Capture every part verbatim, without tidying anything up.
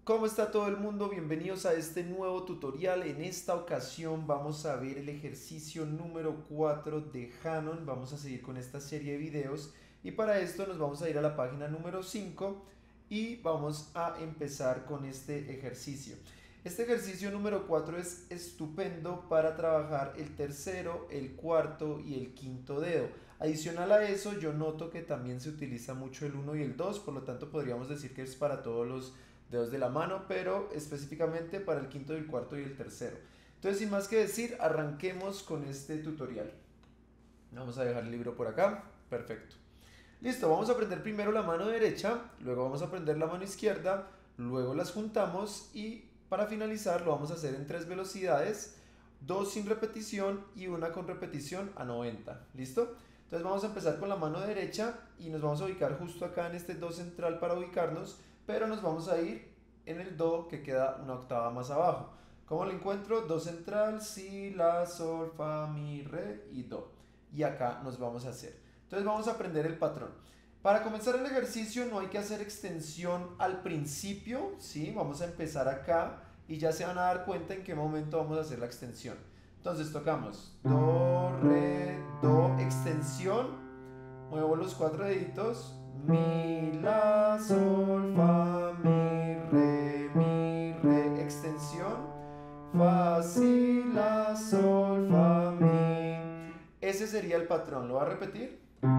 ¿Cómo está todo el mundo? Bienvenidos a este nuevo tutorial. En esta ocasión vamos a ver el ejercicio número cuatro de Hanon. Vamos a seguir con esta serie de videos y para esto nos vamos a ir a la página número cinco y vamos a empezar con este ejercicio. Este ejercicio número cuatro es estupendo para trabajar el tercero, el cuarto y el quinto dedo. Adicional a eso, yo noto que también se utiliza mucho el uno y el dos, por lo tanto podríamos decir que es para todos los dedos de la mano, pero específicamente para el quinto, el cuarto y el tercero. Entonces, sin más que decir, arranquemos con este tutorial. Vamos a dejar el libro por acá. Perfecto. Listo, vamos a aprender primero la mano derecha, luego vamos a aprender la mano izquierda, luego las juntamos y para finalizar lo vamos a hacer en tres velocidades, dos sin repetición y una con repetición a noventa. ¿Listo? Entonces vamos a empezar con la mano derecha y nos vamos a ubicar justo acá en este do central para ubicarnos, pero nos vamos a ir en el do que queda una octava más abajo. ¿Cómo lo encuentro? Do central, si, la, sol, fa, mi, re y do. Y acá nos vamos a hacer. Entonces vamos a aprender el patrón. Para comenzar el ejercicio no hay que hacer extensión al principio, ¿sí? Vamos a empezar acá y ya se van a dar cuenta en qué momento vamos a hacer la extensión. Entonces tocamos do, re, do, extensión, muevo los cuatro deditos, mi, la, sol, fa, mi, re, mi, re, extensión, fa, si, la, sol, fa, mi. Ese sería el patrón, ¿lo va a repetir?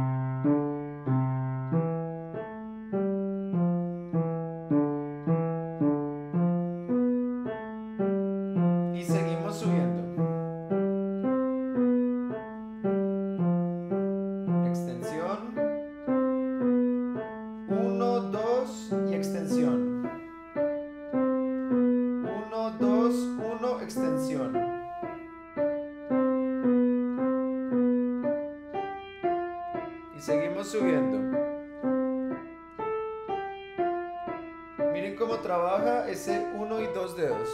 Y seguimos subiendo. Extensión. Uno, dos y extensión. Uno, dos, uno, extensión. Y seguimos subiendo. Miren cómo trabaja ese uno y dos dedos.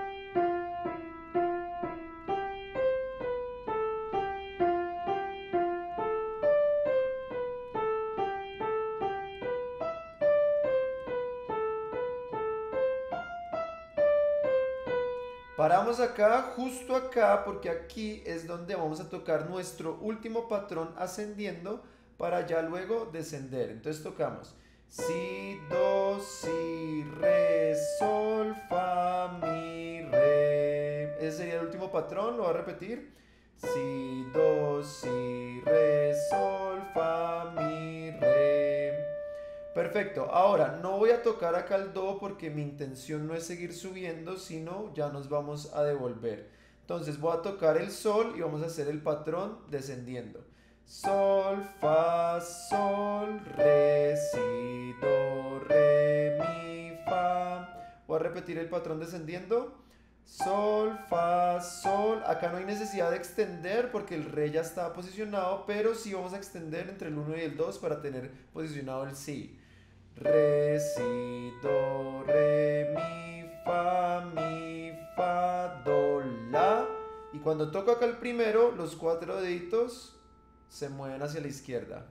Paramos acá, justo acá, porque aquí es donde vamos a tocar nuestro último patrón ascendiendo para ya luego descender. Entonces tocamos si, do, si, re, sol, fa, mi, re. Ese sería el último patrón, lo voy a repetir. Si, do, si, re, sol, fa, mi, re. Perfecto, ahora no voy a tocar acá el do porque mi intención no es seguir subiendo, sino ya nos vamos a devolver. Entonces voy a tocar el sol y vamos a hacer el patrón descendiendo. Sol, fa, sol, re, si, do, re, mi, fa. Voy a repetir el patrón descendiendo. Sol, fa, sol. Acá no hay necesidad de extender porque el re ya está posicionado, pero sí vamos a extender entre el uno y el dos para tener posicionado el si. Re, si, do, re, mi, fa, mi, fa, do, la. Y cuando toco acá el primero, los cuatro deditos se mueven hacia la izquierda.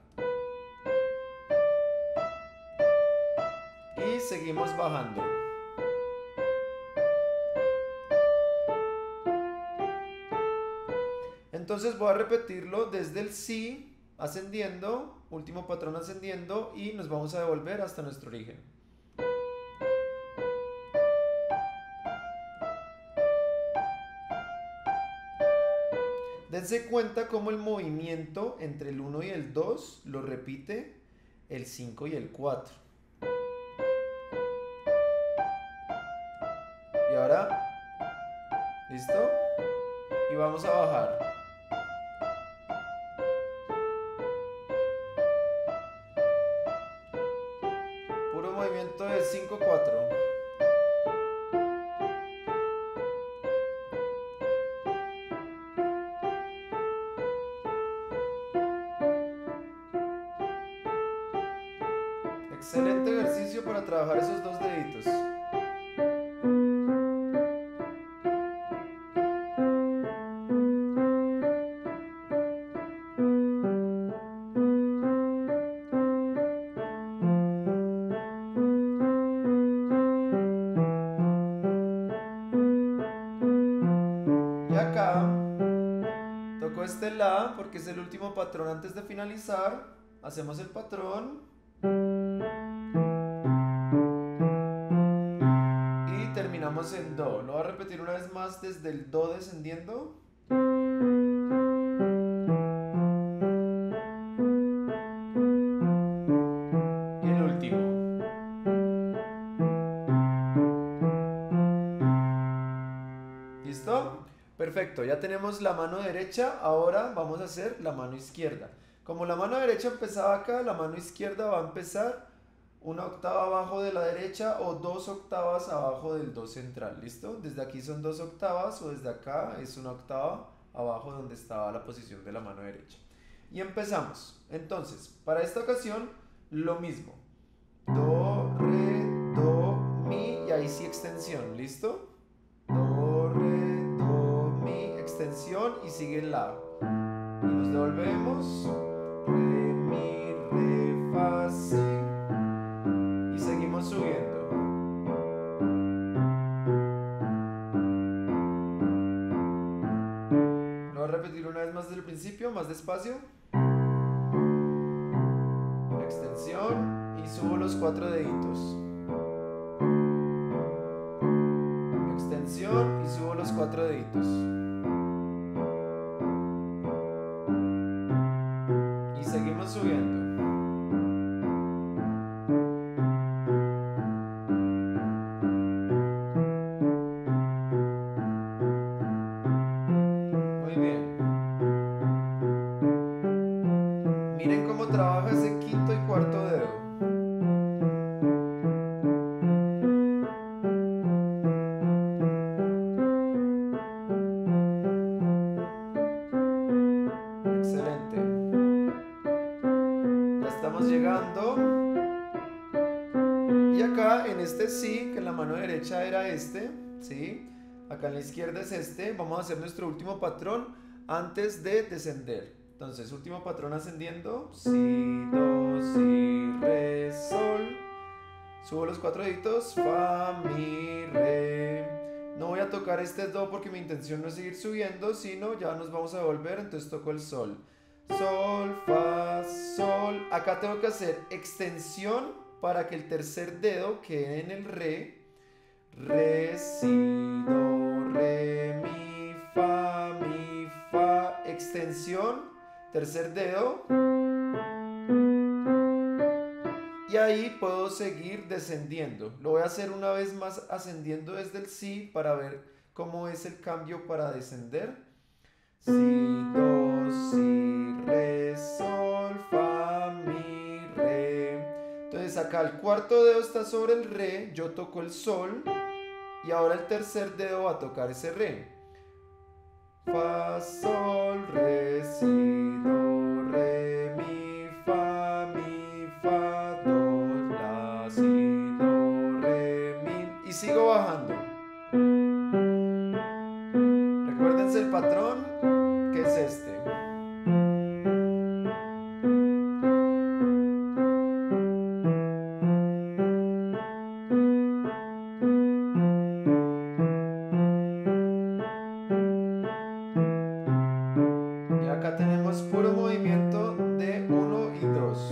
Y seguimos bajando. Entonces voy a repetirlo desde el si, ascendiendo, último patrón ascendiendo y nos vamos a devolver hasta nuestro origen. Dense cuenta cómo el movimiento entre el uno y el dos lo repite el cinco y el cuatro. Y ahora, ¿listo? Y vamos a bajar. Puro movimiento de cinco cuatro. Excelente ejercicio para trabajar esos dos deditos. acá, toco este La porque es el último patrón antes de finalizar, hacemos el patrón y terminamos en Do. Lo voy a repetir una vez más desde el Do descendiendo. Y el último. ¿Listo? Perfecto, ya tenemos la mano derecha, ahora vamos a hacer la mano izquierda. Como la mano derecha empezaba acá, la mano izquierda va a empezar una octava abajo de la derecha o dos octavas abajo del Do central, ¿listo? Desde aquí son dos octavas o desde acá es una octava abajo donde estaba la posición de la mano derecha. Y empezamos. Entonces, para esta ocasión, lo mismo. Do, re, do, mi y ahí sí extensión, ¿listo? Do, re, do, mi, extensión y sigue el La. Y nos devolvemos. Re, mi, re, fa, si. Y seguimos subiendo. Lo voy a repetir una vez más desde el principio, más despacio. Extensión y subo los cuatro deditos. Extensión y subo los cuatro deditos. Y seguimos subiendo. Muy bien. Miren cómo trabaja ese quinto y cuarto dedo. Estamos llegando y acá en este Si, que en la mano derecha era este, ¿sí? Acá en la izquierda es este. Vamos a hacer nuestro último patrón antes de descender. Entonces, último patrón ascendiendo. Si, Do, Si, Re, Sol. Subo los cuatro deditos. Fa, Mi, Re. No voy a tocar este Do porque mi intención no es seguir subiendo, sino ya nos vamos a devolver, entonces toco el Sol. Sol, Fa, Sol. Acá tengo que hacer extensión para que el tercer dedo quede en el Re. Re, Si, Do, Re, Mi, Fa, Mi, Fa. Extensión, tercer dedo. Y ahí puedo seguir descendiendo. Lo voy a hacer una vez más ascendiendo desde el Si para ver cómo es el cambio para descender. Si, Do, Si, Re, Sol, Fa, Mi, Re. Entonces acá el cuarto dedo está sobre el Re, yo toco el Sol y ahora el tercer dedo va a tocar ese Re. Fa, Sol, Re, Si, Do, Re, Mi, Fa, Mi, Fa, Do, La, Si, Do, Re, Mi. Y sigo bajando. Recuérdense el patrón, que es este. Y acá tenemos puro movimiento de uno y dos.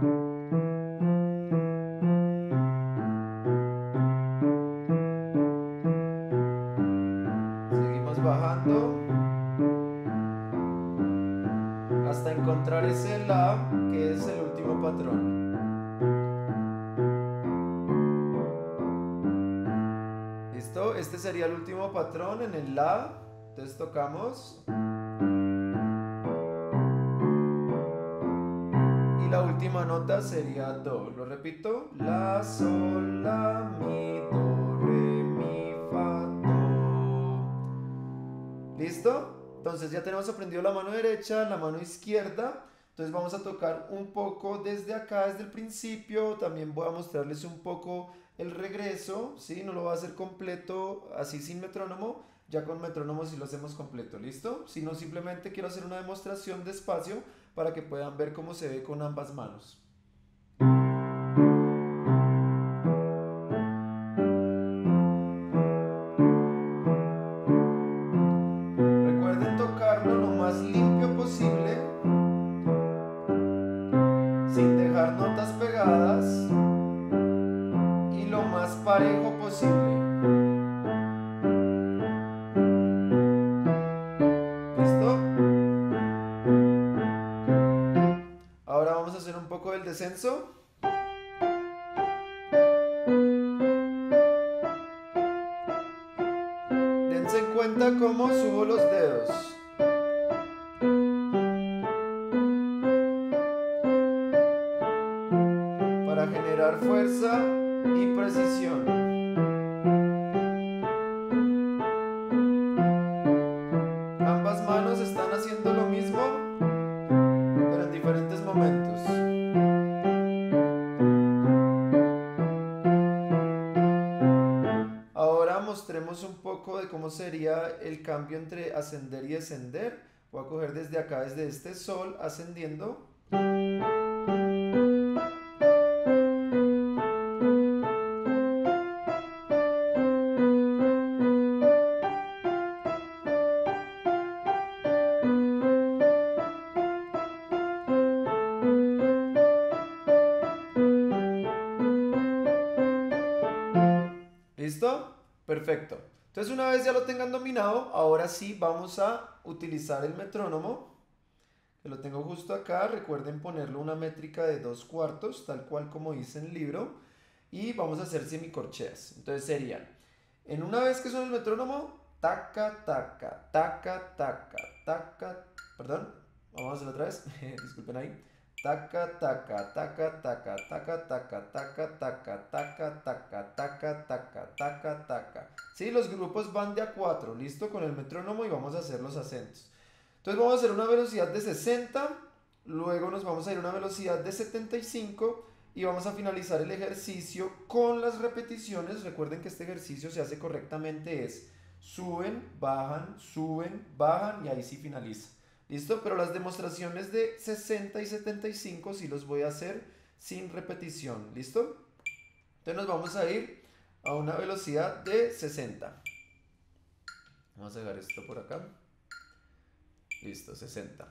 Seguimos bajando hasta encontrar ese La, que es el último patrón. ¿Listo? Este sería el último patrón en el La. Entonces tocamos. Y la última nota sería Do. Lo repito. La, Sol, La, Mi, Do, Re, Mi, Fa, Do. ¿Listo? Entonces ya tenemos aprendido la mano derecha, la mano izquierda. Entonces vamos a tocar un poco desde acá, desde el principio. También voy a mostrarles un poco el regreso, ¿sí? No lo voy a hacer completo así sin metrónomo. Ya con metrónomo sí lo hacemos completo, ¿listo? Si no, simplemente quiero hacer una demostración despacio para que puedan ver cómo se ve con ambas manos. pegadas y lo más parejo posible. ¿Listo? Ahora vamos a hacer un poco del descenso. Dense en cuenta cómo subo los dedos. Para generar fuerza y precisión. Ambas manos están haciendo lo mismo, pero en diferentes momentos. Ahora mostremos un poco de cómo sería el cambio entre ascender y descender. Voy a coger desde acá, desde este sol, ascendiendo. ¿Listo? Perfecto. Entonces, una vez ya lo tengan dominado, ahora sí vamos a utilizar el metrónomo, que lo tengo justo acá. Recuerden ponerlo una métrica de dos cuartos, tal cual como dice en el libro, y vamos a hacer semicorcheas. Entonces serían, en una vez que suena el metrónomo, taca, taca, taca, taca, taca, perdón, vamos a hacerlo otra vez, disculpen ahí. Taca, taca, taca, taca, taca, taca, taca, taca, taca, taca, taca, taca, taca, taca. Sí, los grupos van de a cuatro, listo, con el metrónomo, y vamos a hacer los acentos. Entonces vamos a hacer una velocidad de sesenta, luego nos vamos a ir a una velocidad de setenta y cinco y vamos a finalizar el ejercicio con las repeticiones. Recuerden que este ejercicio se hace correctamente, es suben, bajan, suben, bajan, y ahí sí finaliza. ¿Listo? Pero las demostraciones de sesenta y setenta y cinco sí los voy a hacer sin repetición. ¿Listo? Entonces nos vamos a ir a una velocidad de sesenta. Vamos a dejar esto por acá. Listo, sesenta.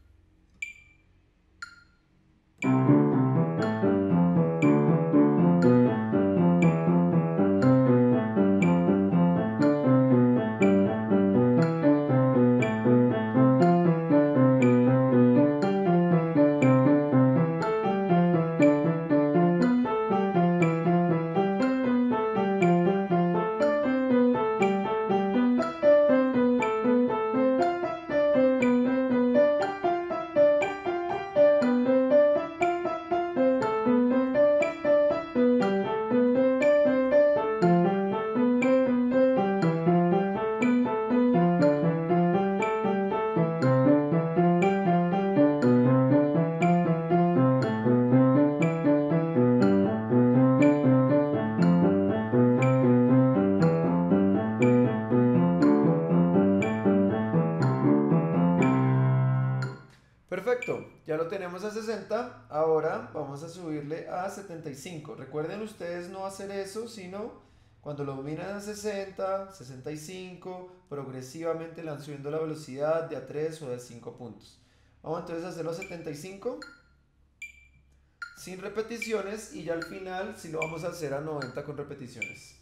Perfecto, ya lo tenemos a sesenta, ahora vamos a subirle a setenta y cinco. Recuerden ustedes no hacer eso, sino cuando lo dominan a sesenta, sesenta y cinco, progresivamente le van subiendo la velocidad de a tres o de a cinco puntos. Vamos entonces a hacerlo a setenta y cinco, sin repeticiones, y ya al final sí lo vamos a hacer a noventa con repeticiones.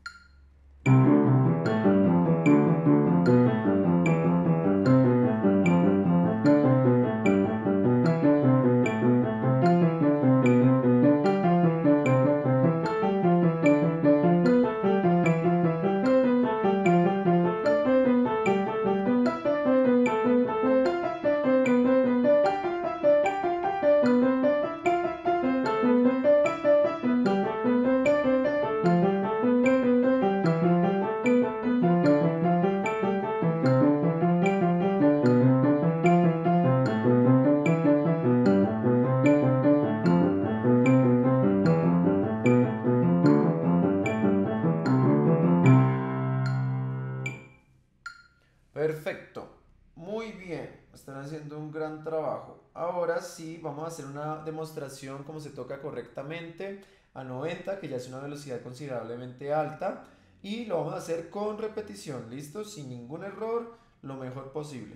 Perfecto, muy bien, están haciendo un gran trabajo. Ahora sí, vamos a hacer una demostración como se toca correctamente a noventa, que ya es una velocidad considerablemente alta, y lo vamos a hacer con repetición, ¿listo? Sin ningún error, lo mejor posible.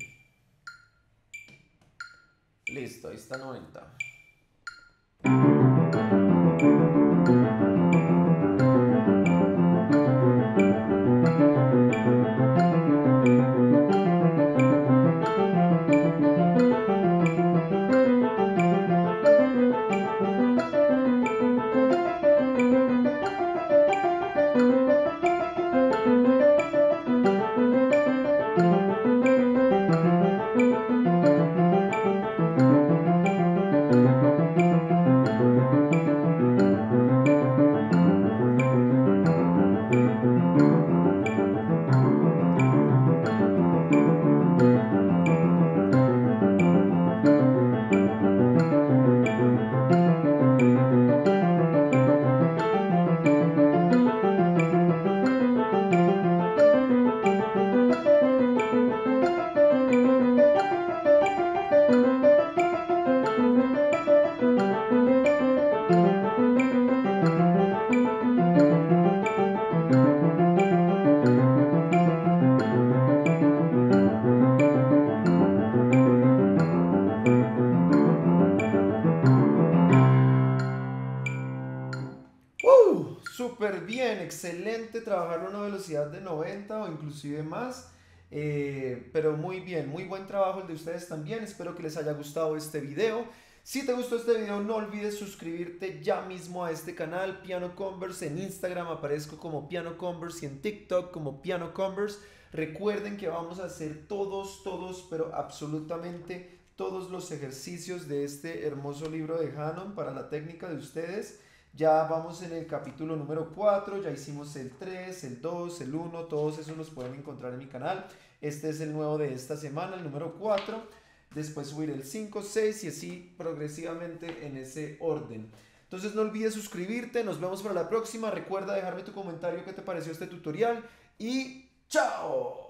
Listo, ahí está noventa. ¡Uh! Súper bien, excelente trabajar a una velocidad de noventa o inclusive más. Eh, pero muy bien, muy buen trabajo el de ustedes también. Espero que les haya gustado este video. Si te gustó este video, no olvides suscribirte ya mismo a este canal, Piano Converse. En Instagram aparezco como Piano Converse y en TikTok como Piano Converse. Recuerden que vamos a hacer todos, todos, pero absolutamente todos los ejercicios de este hermoso libro de Hanon para la técnica de ustedes. Ya vamos en el capítulo número cuatro, ya hicimos el tres, el dos, el uno, todos esos los pueden encontrar en mi canal. Este es el nuevo de esta semana, el número cuatro. Después subir el cinco, seis y así progresivamente en ese orden. Entonces no olvides suscribirte, nos vemos para la próxima. Recuerda dejarme tu comentario qué te pareció este tutorial y ¡chao!